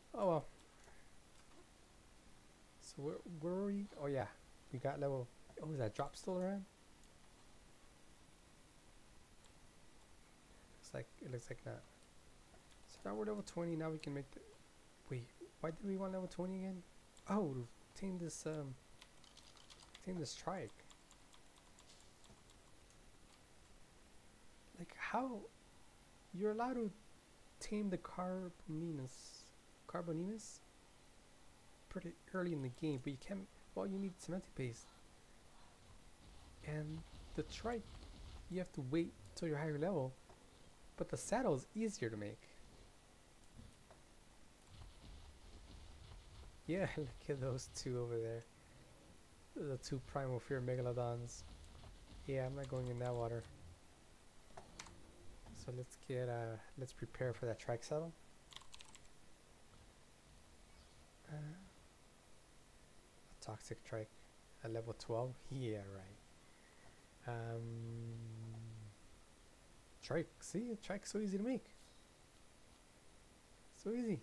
Oh well. So where were we? Oh yeah, we got level. Oh, is that drop still around? It looks like not. So now we're level 20. Now we can make the. Wait, why did we want level 20 again? Oh, to tame this trike. Like how you're allowed to tame the Carboninus pretty early in the game, but you can't. Well, you need cementing paste, and the trike you have to wait till you're higher level. But the saddle is easier to make. Yeah, look at those two over there. The two primal fear megalodons. Yeah, I'm not going in that water. So let's prepare for that trike saddle. A toxic trike at level 12. Yeah, right. Trike. See, trike's so easy to make. So easy.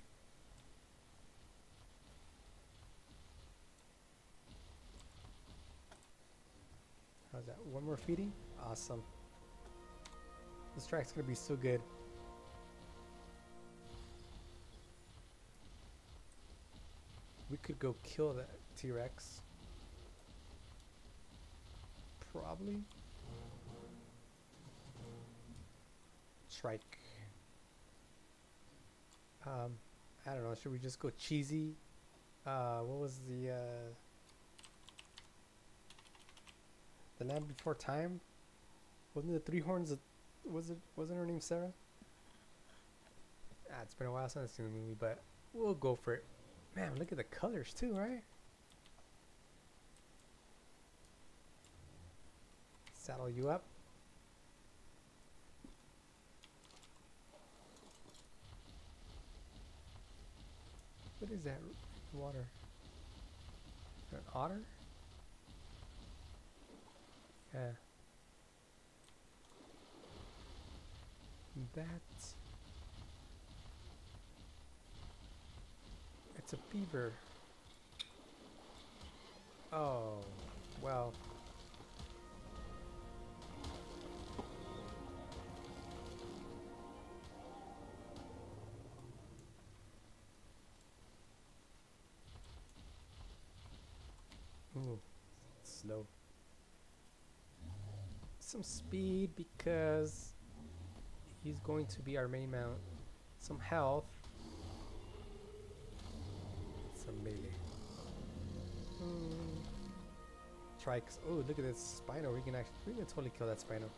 How's that? One more feeding? Awesome. This trike's gonna be so good. We could go kill that T-Rex. Probably. Trike. Um, I don't know. Should we just go cheesy? What was the Land Before Time? Wasn't it the Three Horns? Wasn't her name Sarah? Ah, it's been a while since I've seen the movie, but we'll go for it. Man, look at the colors too, right? Saddle you up. What is that water? An otter? Yeah. That. It's a beaver. Oh, well. Ooh, slow. Some speed because he's going to be our main mount. Some health. Some melee. Mm. Trikes. Oh, look at this Spino. We can totally kill that Spino.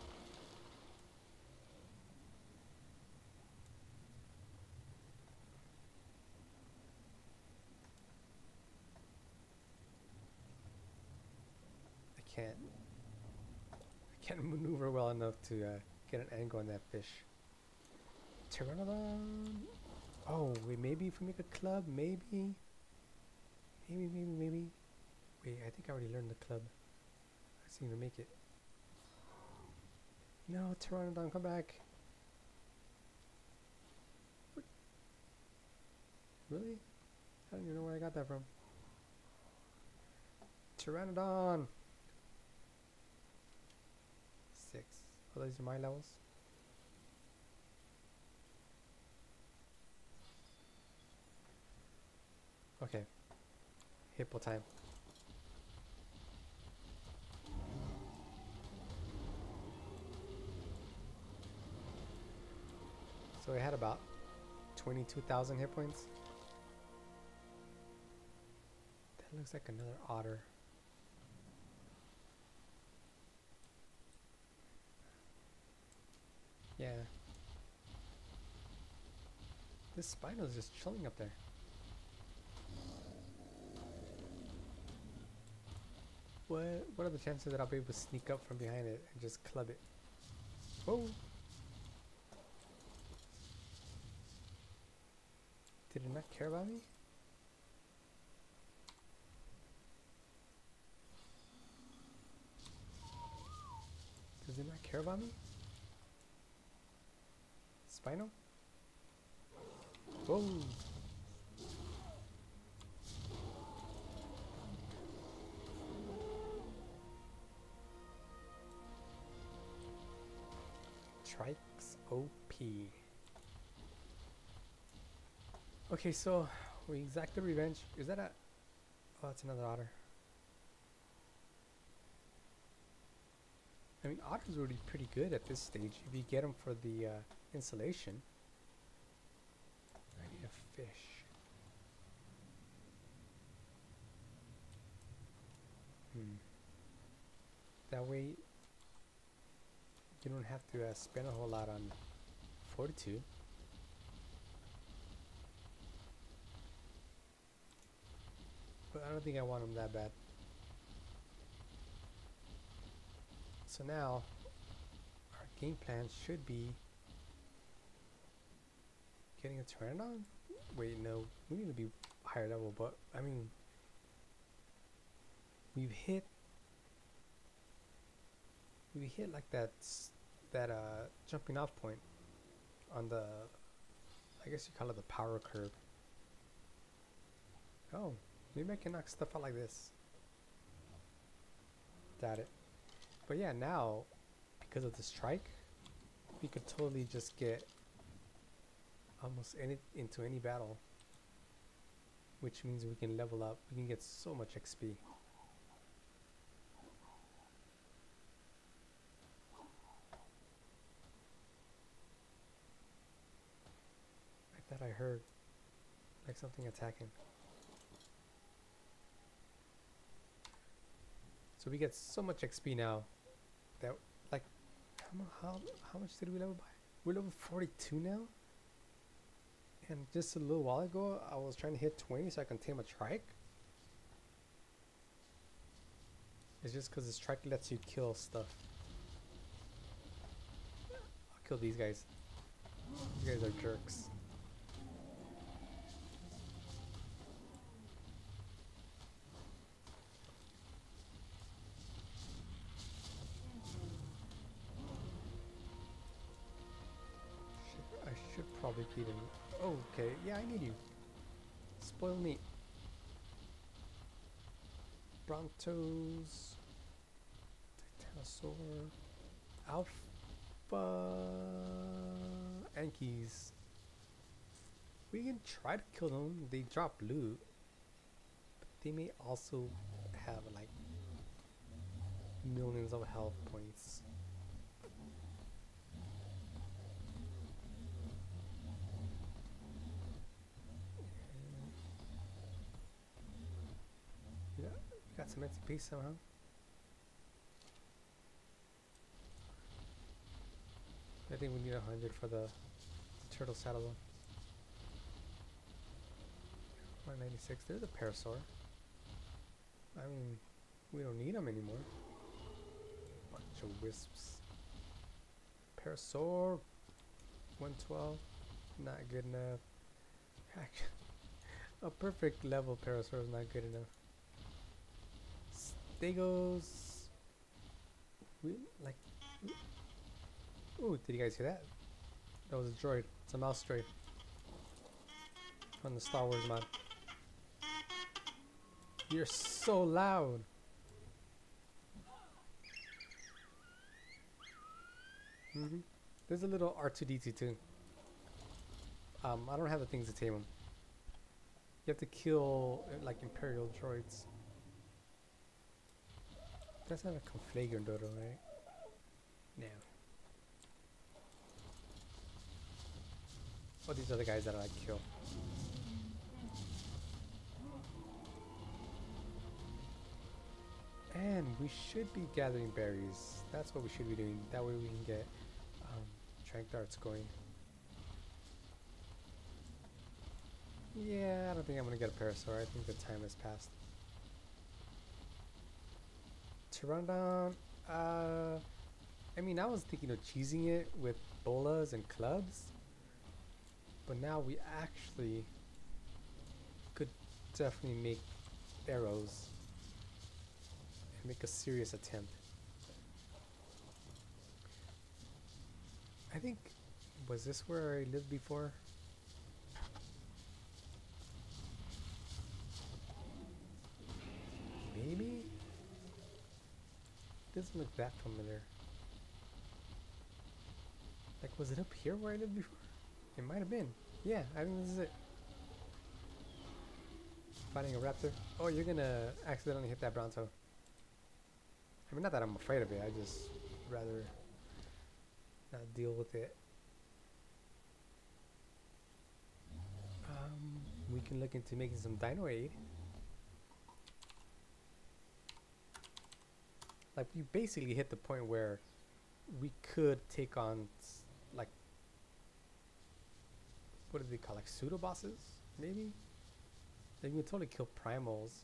I can't maneuver well enough to get an angle on that fish. Pteranodon. Oh, wait, maybe if we make a club, maybe. Maybe. Wait, I think I already learned the club. I seem to make it. No, Pteranodon, come back. What? Really? I don't even know where I got that from. Pteranodon. 6. Oh, those are my levels. Okay. Hippo time. So I had about 22,000 hit points. That looks like another otter. Yeah. This Spino is just chilling up there. What are the chances that I'll be able to sneak up from behind it and just club it? Whoa! Did it not care about me? Does it not care about me? Spino? Whoa! OP. Okay, so we exact the revenge. Is that a... Oh, that's another otter. I mean, otters are already pretty good at this stage if you get them for the insulation. I need a fish. That way you don't have to spend a whole lot on fortitude. But I don't think I want them that bad. So now our game plan should be getting a Pteranodon? Wait, no, we need to be higher level, but I mean we hit like that jumping off point on the, I guess you call it the power curve. Oh, maybe I can knock stuff out like this. Doubt it. But yeah, now because of the strike, we could totally just get almost into any battle, which means we can level up. We can get so much XP. I thought I heard like something attacking. So we get so much XP now that, like, how much did we level by? We're level 42 now. And just a little while ago, I was trying to hit 20 so I can tame a trike. It's just because this trike lets you kill stuff. I'll kill these guys. These guys are jerks. I should probably feed him. Oh, okay, yeah, I need you. Spoiled meat. Brontos. Titanosaur. Alpha. Ankies. We can try to kill them. They drop loot. But they may also have like millions of health points. Got some XP somehow. I think we need 100 for the turtle saddle one. 196. There's a parasaur. I mean, we don't need them anymore. Bunch of wisps. Parasaur. 112. Not good enough. A perfect level parasaur is not good enough. Stegos. Like. Ooh, did you guys hear that? That was a droid. It's a mouse droid. From the Star Wars mod. You're so loud. There's a little R2-D2 too. I don't have the things to tame him. You have to kill like Imperial droids. That's not a Conflagrant Dodo, right? No. Oh, these are the guys that I kill. And we should be gathering berries. That's what we should be doing. That way we can get trank darts going. Yeah, I don't think I'm gonna get a parasaur. I think the time has passed. Pteranodon. I mean, I was thinking of cheesing it with bolas and clubs, but now we actually could definitely make arrows and make a serious attempt. I think, was this where I lived before? Maybe? Doesn't look that familiar. Like Was it up here where I lived before? It might have been. Yeah, I think this is it. Fighting a raptor. Oh, you're gonna accidentally hit that brown toe. I mean, not that I'm afraid of it. I just rather not deal with it. We can look into making some dino aid. Like, we basically hit the point where we could take on, like, what do they call, like pseudo bosses, maybe? Like, we could totally kill primals.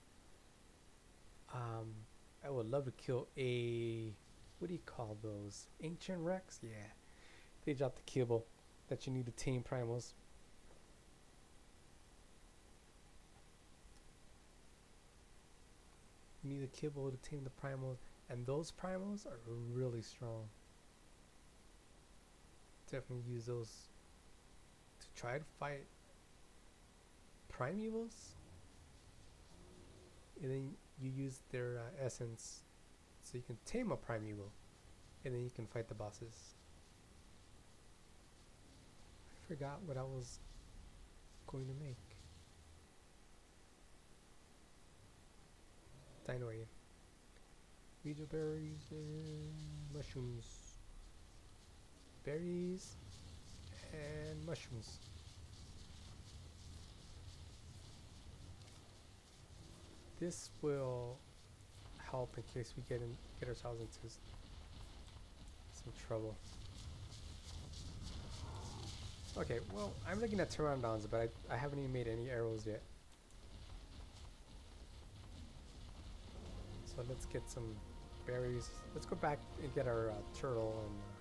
I would love to kill a, what do you call those? Ancient Rex? Yeah. They dropped the kibble that you need to tame primals. You need a kibble to tame the primals, and those primals are really strong. Definitely use those to try to fight primevals, and then you use their essence so you can tame a primeval, and then you can fight the bosses. I forgot what I was going to make. Dino aid. Ouija berries and mushrooms. Berries and mushrooms. This will help in case we get ourselves into some trouble. Okay, well, I'm looking at pteranodons, but I haven't even made any arrows yet. So let's get some berries. Let's go back and get our turtle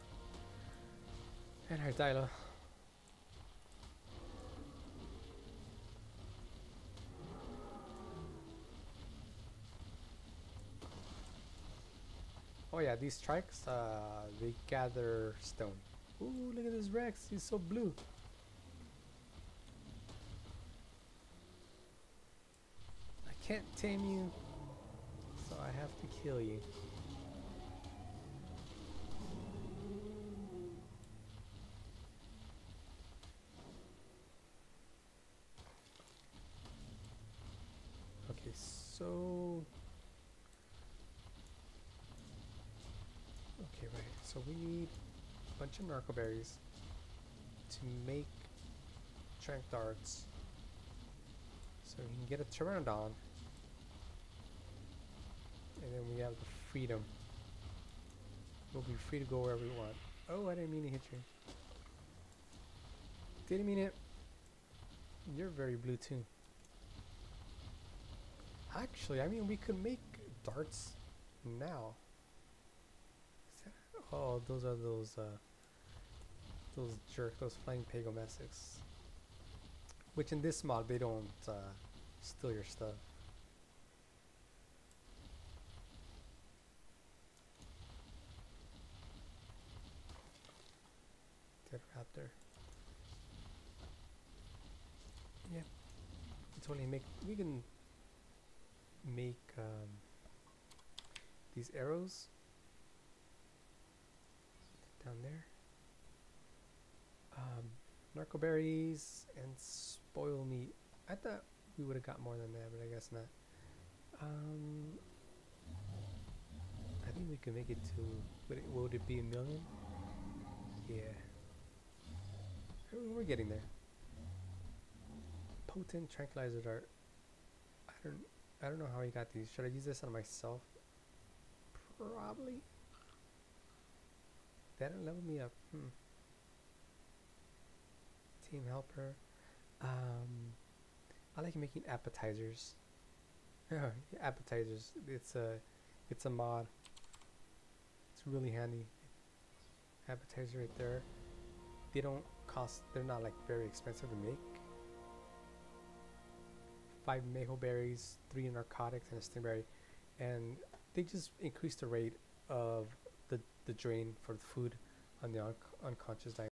and our Dilo. Oh yeah, these trikes, they gather stone. Ooh, look at this Rex, he's so blue. I can't tame you, so I have to kill you. Okay, so... Okay, right, so we need a bunch of narco berries to make trank darts, so we can get a pteranodon, and then we have the freedom. We'll be free to go wherever we want. Oh, I didn't mean to hit you. Didn't mean it. You're very blue too. Actually, I mean, we could make darts now. Oh, those are those flying Pagomesics. Which in this mod, they don't steal your stuff. Dead raptor. Yeah. We can make these arrows down there. Narco berries and spoil meat. I thought we would have got more than that, but I guess not. I think we can make it to, would it be 1,000,000? Yeah. We're getting there. Potent tranquilizer dart. I don't know how I got these. Should I use this on myself? Probably. That didn't level me up. Team helper. I like making appetizers. Appetizers. It's a mod. It's really handy. Appetizer right there. They don't cost. They're not like very expensive to make. 5 mayho berries, 3 narcotics, and a stingberry, and they just increase the rate of the drain for the food on the unconscious diet.